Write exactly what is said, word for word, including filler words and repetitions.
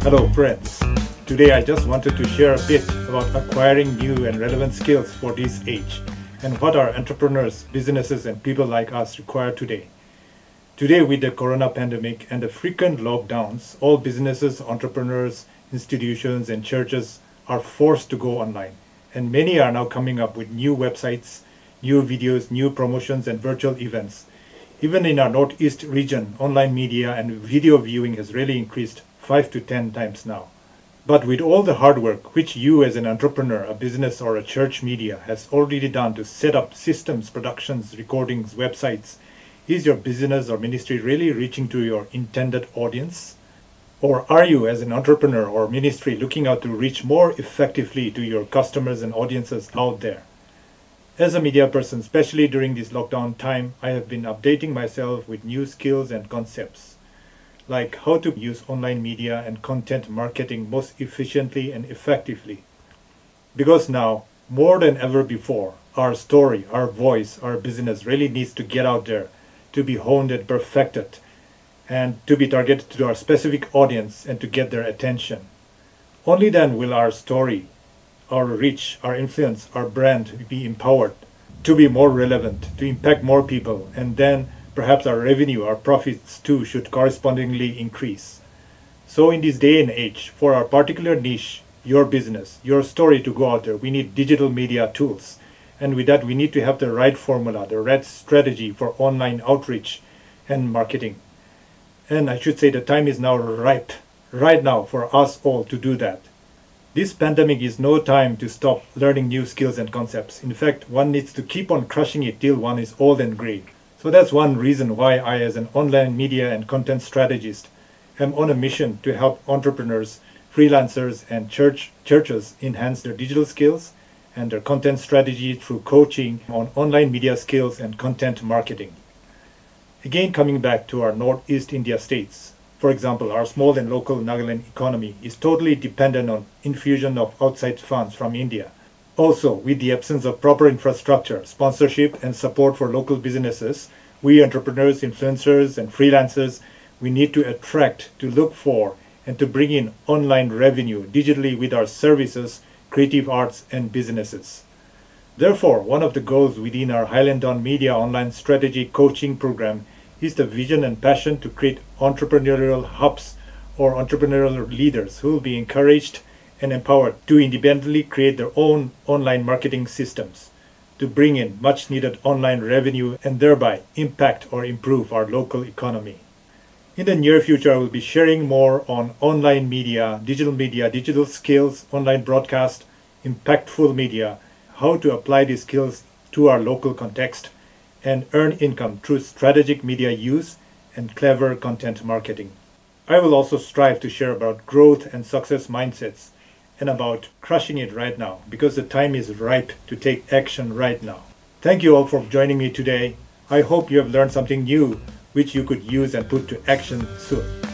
Hello friends, today I just wanted to share a bit about acquiring new and relevant skills for this age and what our entrepreneurs, businesses and people like us require today. Today with the corona pandemic and the frequent lockdowns, all businesses, entrepreneurs, institutions and churches are forced to go online, and many are now coming up with new websites, new videos, new promotions and virtual events. Even in our Northeast region, online media and video viewing has really increased five to ten times now. But with all the hard work which you as an entrepreneur, a business or a church media has already done to set up systems, productions, recordings, websites, is your business or ministry really reaching to your intended audience? Or are you as an entrepreneur or ministry looking out to reach more effectively to your customers and audiences out there? As a media person, especially during this lockdown time, I have been updating myself with new skills and concepts, like how to use online media and content marketing most efficiently and effectively. Because now, more than ever before, our story, our voice, our business really needs to get out there, to be honed and perfected, and to be targeted to our specific audience and to get their attention. Only then will our story, our reach, our influence, our brand be empowered to be more relevant, to impact more people, and then perhaps our revenue, our profits too should correspondingly increase. So in this day and age, for our particular niche, your business, your story to go out there, we need digital media tools. And with that, we need to have the right formula, the right strategy for online outreach and marketing. And I should say the time is now ripe, right now, for us all to do that. This pandemic is no time to stop learning new skills and concepts. In fact, one needs to keep on crushing it till one is old and gray. So that's one reason why I, as an online media and content strategist, am on a mission to help entrepreneurs, freelancers, and church churches enhance their digital skills and their content strategy through coaching on online media skills and content marketing. Again, coming back to our Northeast India states, for example, our small and local Nagaland economy is totally dependent on infusion of outside funds from India. Also, with the absence of proper infrastructure, sponsorship and support for local businesses, we entrepreneurs, influencers and freelancers, we need to attract, to look for and to bring in online revenue digitally with our services, creative arts and businesses. Therefore, one of the goals within our Highland on Media online strategy coaching program is the vision and passion to create entrepreneurial hubs or entrepreneurial leaders who will be encouraged and empowered to independently create their own online marketing systems to bring in much needed online revenue and thereby impact or improve our local economy. In the near future, I will be sharing more on online media, digital media, digital skills, online broadcast, impactful media, how to apply these skills to our local context and earn income through strategic media use and clever content marketing. I will also strive to share about growth and success mindsets and about crushing it right now, because the time is ripe to take action right now. Thank you all for joining me today. I hope you have learned something new which you could use and put to action soon.